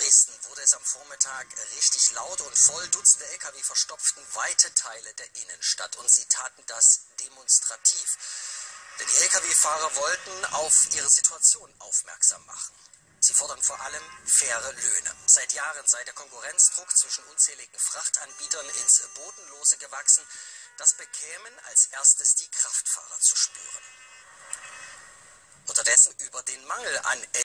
Dresden wurde es am Vormittag richtig laut und voll. Dutzende Lkw verstopften weite Teile der Innenstadt und sie taten das demonstrativ. Denn die Lkw-Fahrer wollten auf ihre Situation aufmerksam machen. Sie fordern vor allem faire Löhne. Seit Jahren sei der Konkurrenzdruck zwischen unzähligen Frachtanbietern ins Bodenlose gewachsen. Das bekämen als erstes die Kraftfahrer zu spüren. Unterdessen über den Mangel an